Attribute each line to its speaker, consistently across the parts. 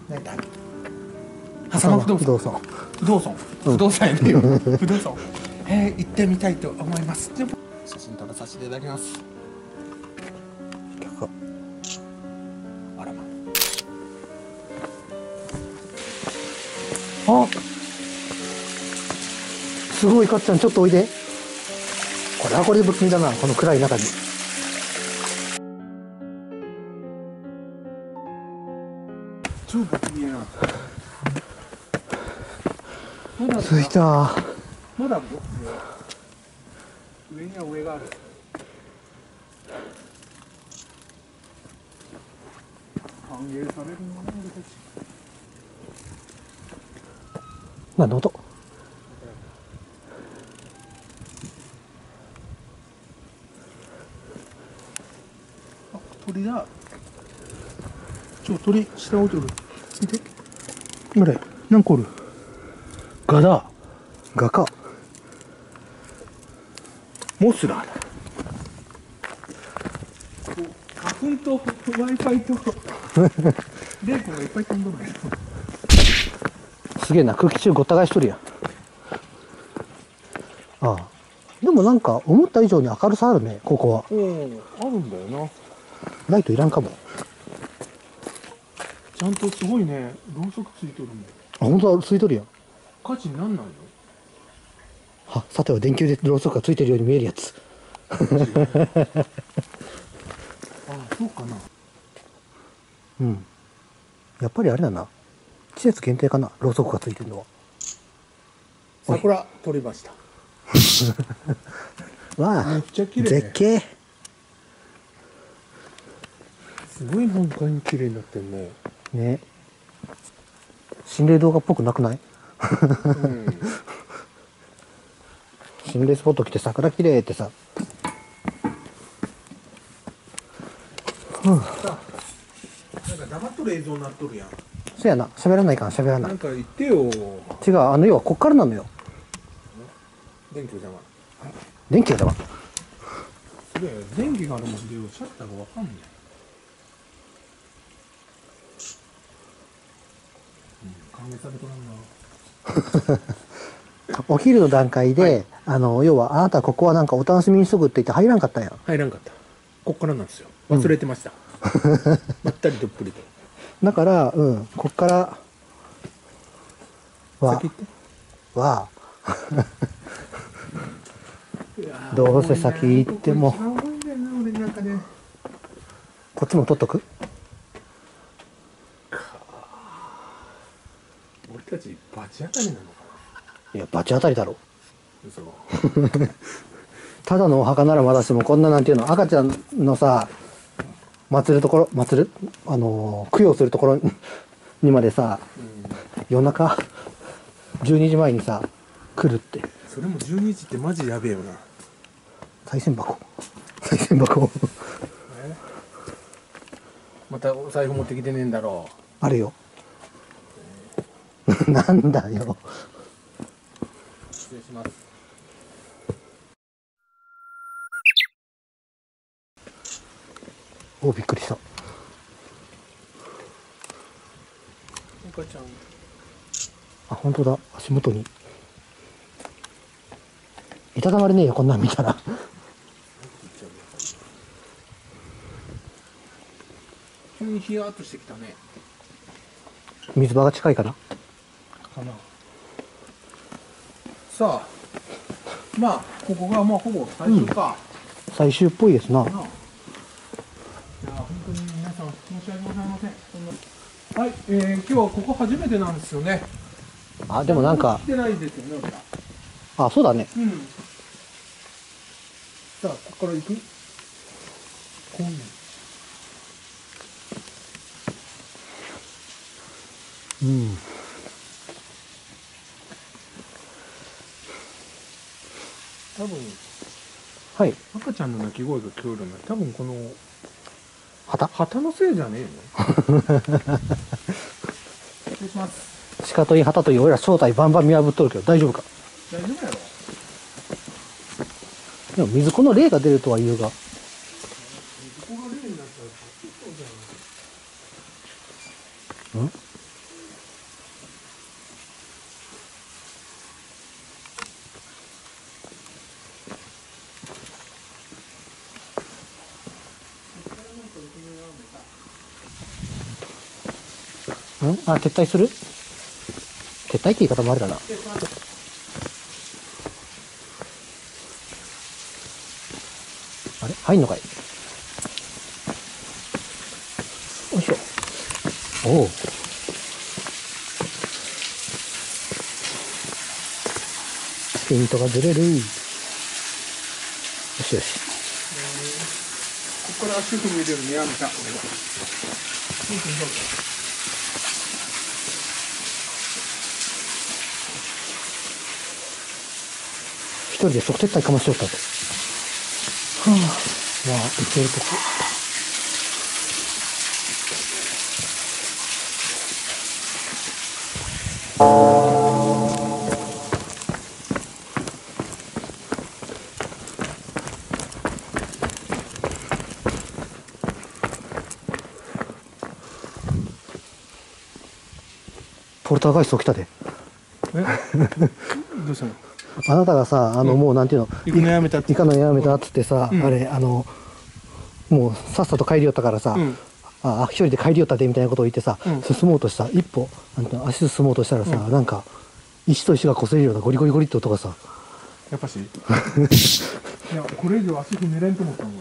Speaker 1: 何だ挟ま不動産不動産やねよ不動産行ってみたいと思います。でも写真撮らさせていただきます。あらま
Speaker 2: あ、すごいかっちゃん、ちょっとおいで。これはこれで不気味だな、この暗い中に。
Speaker 1: 超不気味やな。
Speaker 2: 着いた。
Speaker 1: まだ上には上がある。歓迎されるもの俺たち。
Speaker 2: 何の音？
Speaker 1: あ、鳥だ。鳥下置いてる。見て。これ何個おる？ガだ。
Speaker 2: ガか。
Speaker 1: モスラーだ。花粉と Wi-Fi とレーコンがいっぱい飛んどるけど。
Speaker 2: すげえな、空気中ごった返しとるやん。ああ。でもなんか思った以上に明るさあるね、ここは。
Speaker 1: おお、あるんだよな。
Speaker 2: ライトいらんかも。
Speaker 1: ちゃんとすごいね、ろうそくついとるんだよ。
Speaker 2: あ、本当だ、ついとるやん。
Speaker 1: 火事になんないの？
Speaker 2: は、さては電球でろうそくがついてるように見えるやつ。
Speaker 1: ああ、そうかな。
Speaker 2: うん。やっぱりあれだな。季節限定かな、ろうそくがついてるのは。
Speaker 1: 桜撮りました。
Speaker 2: わあ、
Speaker 1: めっちゃ綺麗ね。
Speaker 2: 絶景。
Speaker 1: すごい満開に綺麗になってんね。
Speaker 2: ね。心霊動画っぽくなくない？
Speaker 1: うん。
Speaker 2: 心霊スポット来て桜綺麗ってさ。
Speaker 1: なんか黙っとる映像になっとるやん。
Speaker 2: そやな、喋らないかん、喋らな。
Speaker 1: ないんか言ってよ。
Speaker 2: 違う、要はこっからなのよ。
Speaker 1: 電気邪魔。
Speaker 2: 電気がだわ。
Speaker 1: それ電気があるもんでよ、シャッターがわかんない。歓迎されとらんな。
Speaker 2: お昼の段階で、要はあなたここはなんかお楽しみにしとくって言って入らんかったんやん。
Speaker 1: 入らんかった。こっからなんですよ。忘れてました。まったりどっぷりと。
Speaker 2: だから、こっからは
Speaker 1: 先行って。
Speaker 2: どうせ先行っても
Speaker 1: ここ一番多いんだよな、俺なんかね。
Speaker 2: こっちも取っとく。
Speaker 1: 俺たちバチ当たりなのか
Speaker 2: いや、バチ当たりだろ。
Speaker 1: な。嘘。
Speaker 2: ただのお墓ならまだしも、こんななんていうの、赤ちゃんのさ、供養するところにまでさ、夜中12時前にさ来るって。
Speaker 1: それも12時ってマジやべえよな。
Speaker 2: 賽銭箱
Speaker 1: またお財布持ってきてねえんだろう。
Speaker 2: あるよ。なんだよ。
Speaker 1: 失礼します。
Speaker 2: お、びっくりした。
Speaker 1: 赤ちゃん。
Speaker 2: あ、本当だ、足元にいたたまれねえよ、こんなん見たら。
Speaker 1: 急にヒヤーっとしてきたね。
Speaker 2: 水場が近いかな。
Speaker 1: かな。さあ、まあここがまあほぼ最終か。
Speaker 2: 最終っぽいですな。
Speaker 1: いや本当に皆さん申し訳ございません。はい、今日はここ初めてなんですよね。
Speaker 2: あ、でもなんか
Speaker 1: 来てないですよね、俺ら。
Speaker 2: あ、そうだね。
Speaker 1: うん。さあ、ここから行く。こうね。
Speaker 2: うん。
Speaker 1: 多分
Speaker 2: はい。
Speaker 1: 赤ちゃんの泣き声が聞こえるのは多分この
Speaker 2: 旗
Speaker 1: のせいじゃねえの。失礼します。
Speaker 2: 鹿といい旗といい、俺ら正体バンバン見破っとるけど大丈夫か。
Speaker 1: 大丈夫やろ。
Speaker 2: でも水この霊が出るとは言うが。
Speaker 1: ここが例になったら
Speaker 2: んあ、撤退する？撤退って言い方もあれだな。あれ入んのかい？よいしょ。おお。ピントがずれる。よしよし。
Speaker 1: ここから足踏み入れるのやめた。
Speaker 2: 一人で即撤退かましよったと。はあ、まあ、いけるとこ。ポルターガイスト来たで。
Speaker 1: えどうしたの？
Speaker 2: あなたがさ、もうなんていうの、
Speaker 1: 行くのやめたって。
Speaker 2: 行かのやめたっつってさ、
Speaker 1: うん
Speaker 2: あれ、もうさっさと帰りよったからさ、
Speaker 1: うん
Speaker 2: 一人で帰りよったでみたいなことを言ってさ、
Speaker 1: うん
Speaker 2: 進もうとした、一歩、なんていうの足進もうとしたらさ、なんか、石と石が擦れるようなゴリゴリゴリって音がさ、
Speaker 1: やっぱしいや、これ以上足踏めれんと思ったもん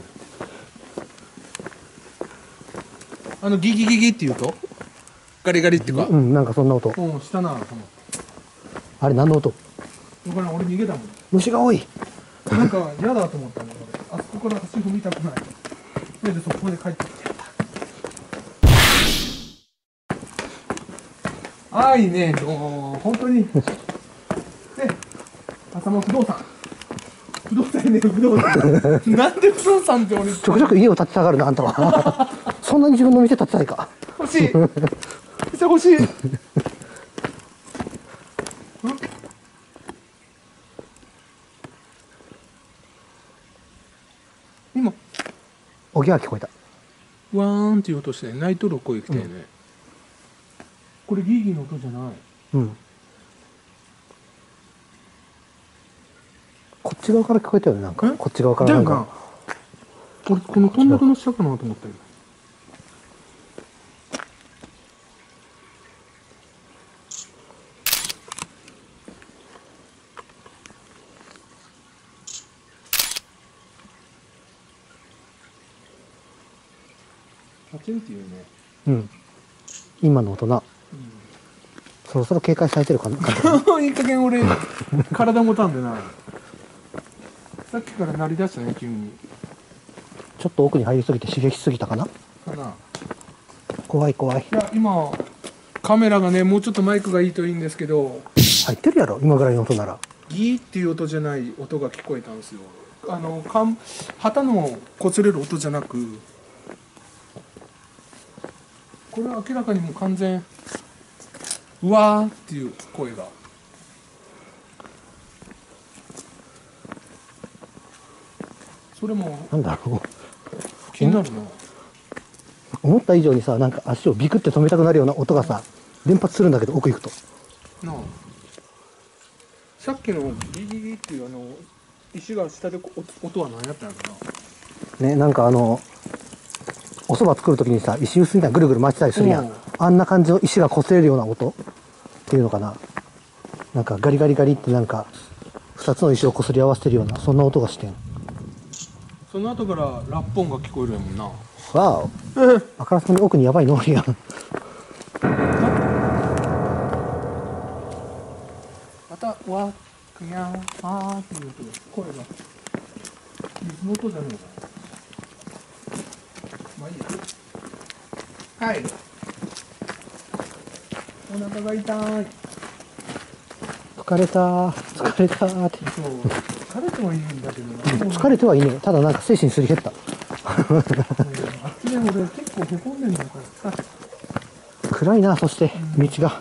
Speaker 1: 俺。ギギギギって言うとガリガリってか、
Speaker 2: なんかそんな音。
Speaker 1: したなと思って。
Speaker 2: あれ何の音？
Speaker 1: だから俺逃げたもん。
Speaker 2: 虫が多い。
Speaker 1: なんか嫌だと思ったの俺。あそこから足踏みたくない。それでそこで帰ってきてやった。ああ、いいね。本当に。で、浅間不動産。不動産ね、不動産。なんで不動産って俺。
Speaker 2: ちょくちょく家を建てたがるな、あんたは。そんなに自分の店建てたいか。
Speaker 1: 欲しい。店欲しい。今
Speaker 2: おぎゃー聞こえた。
Speaker 1: ワーンっていう音してね、ナイトロ声来てね、これギーギーの音じゃない。
Speaker 2: こっち側から聞こえたよね、なんか。こっち側からなんか。
Speaker 1: 俺このトンネルの下かなと思ったよ。パチンっていうね。
Speaker 2: 今の音な。そろそろ警戒されてるかな。
Speaker 1: いい加減俺体もたんでな。さっきから鳴り出したね急に。
Speaker 2: ちょっと奥に入りすぎて刺激しすぎたかな。
Speaker 1: かな。
Speaker 2: 怖い怖い。
Speaker 1: いや今カメラがねもうちょっとマイクがいいといいんですけど。
Speaker 2: 入ってるやろ今ぐらいの音なら。
Speaker 1: ギーっていう音じゃない音が聞こえたんですよ。旗の擦れる音じゃなく。これは明らかにもう完全うわーっていう声が。それも
Speaker 2: なんだろう。
Speaker 1: 気になるな。
Speaker 2: 思った以上にさ、なんか足をビクって止めたくなるような音がさ、連発するんだけど奥行くと。
Speaker 1: なあ。さっきのギギギっていう石が下で音は何やったんやろな。
Speaker 2: ね、なんかお蕎麦作るときにさ、石臼みたいなぐるぐる回したりするやん。あんな感じの石が擦れるような音っていうのかな。なんかガリガリガリってなんか、二つの石を擦り合わせてるような、そんな音がしてん。
Speaker 1: その後からラッポンが聞こえるやもんな。
Speaker 2: わお。あからさまに奥にやばいのおるやん。
Speaker 1: また、わ、くにゃん、あーっていう声が。水の音じゃねえか。まあいいや。はい。お腹が痛い。
Speaker 2: 疲れたー、疲れたーって。
Speaker 1: そう。疲れてはいいんだけどな。
Speaker 2: 疲れてはいいね。ただなんか精神すり減った。
Speaker 1: あっちで俺結構へこんでんだからさ。
Speaker 2: 暗いな、そして道が。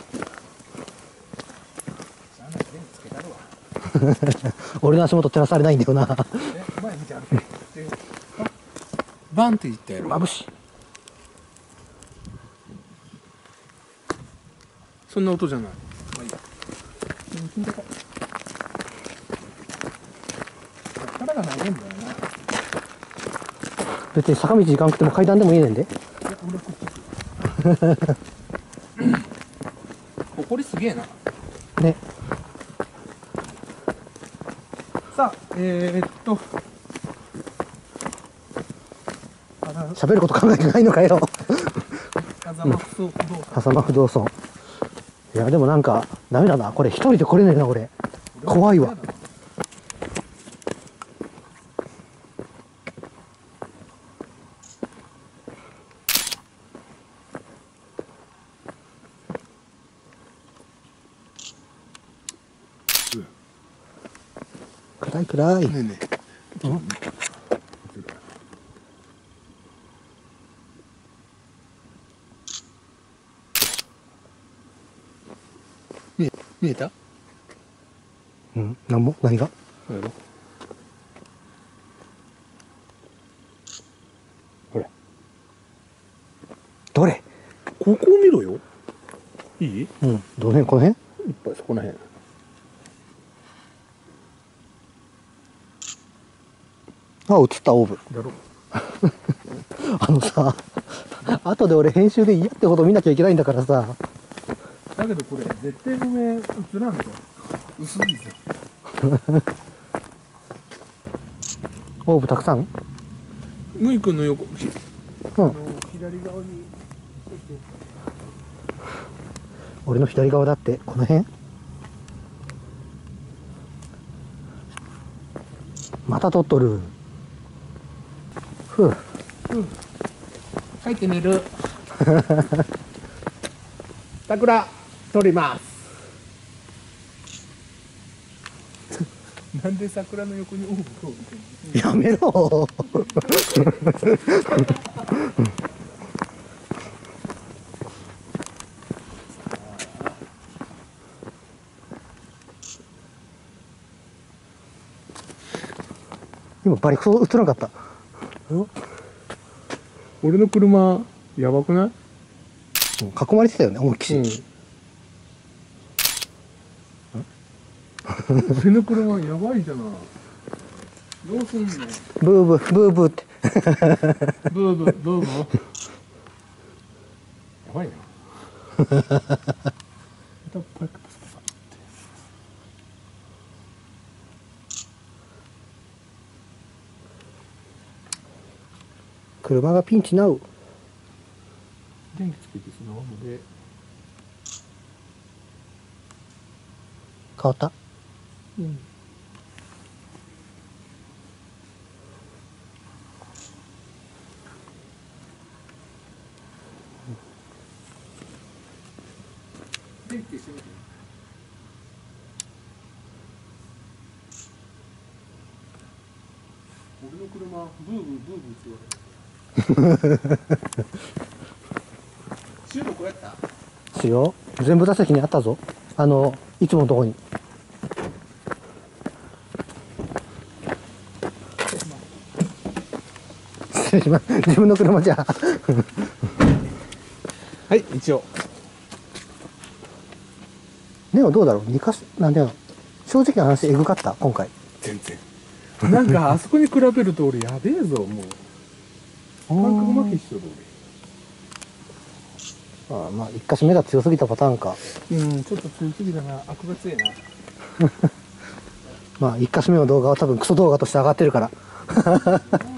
Speaker 2: 俺の足元照らされないんだよな。
Speaker 1: 前見てある。バンって言ったやろ。
Speaker 2: 眩しい。
Speaker 1: そんな音じゃない。まあいいや。踏んでこう。力がないんだよな。
Speaker 2: 別に坂道行かなくても階段でもいいねんで。
Speaker 1: いや、俺こっち。 埃すげえな。
Speaker 2: ね。
Speaker 1: さあ
Speaker 2: 喋ること考えてないのかよ。
Speaker 1: 風間不動産。
Speaker 2: 笠間不動尊。いやでもなんかダメだな、これ一人で来れねえな俺。怖いわ。暗い暗い。
Speaker 1: ねえねえ。見えた？
Speaker 2: うん、なんも何が？
Speaker 1: ほら。
Speaker 2: どれ？
Speaker 1: ここを見ろよ。いい？
Speaker 2: うん、どの辺？この辺？
Speaker 1: いっぱいそこら辺。
Speaker 2: あ、映ったオーブ。
Speaker 1: だろ。
Speaker 2: あのさ、後で俺編集で嫌ってこと見なきゃいけないんだからさ。
Speaker 1: だけどこれ絶対ごめん映らんと薄いですよ。
Speaker 2: オーブたくさん？
Speaker 1: むいくんの横、
Speaker 2: うん。
Speaker 1: 左側に。
Speaker 2: 俺の左側だってこの辺？また撮っとる。ふう。
Speaker 1: 帰って寝る。桜取ります。なんで桜の横にオーブを置いてるの？
Speaker 2: やめろ。今バリクソ映らなかった。
Speaker 1: 俺の車やばくない？
Speaker 2: 囲まれてたよね、思いっきし。
Speaker 1: 俺の車やばいじゃない。どうすんの？
Speaker 2: ブーブーブーブーって。
Speaker 1: ブーブーブーブー。やばいな。
Speaker 2: 車がピンチなう。
Speaker 1: 電気つけてそのままで。
Speaker 2: 変わった？
Speaker 1: うん。電気消してみて。俺の車ブーブーブーブーって言われる。収録やった？
Speaker 2: しよう。全部打席にあったぞ。いつものとこに。失礼します。自分の車じゃ。
Speaker 1: はい、一応。
Speaker 2: でもどうだろう、2箇所、なんで正直な話、エグかった、今回。
Speaker 1: 全然。なんかあそこに比べると俺やべえぞ、もう。感覚麻痺しとる
Speaker 2: ああ、まあ、1箇所目が強すぎたパターンか。
Speaker 1: 俺。うん、ちょっと強すぎだな。悪が強いな。
Speaker 2: まあ、1箇所目の動画は多分クソ動画として上がってるから。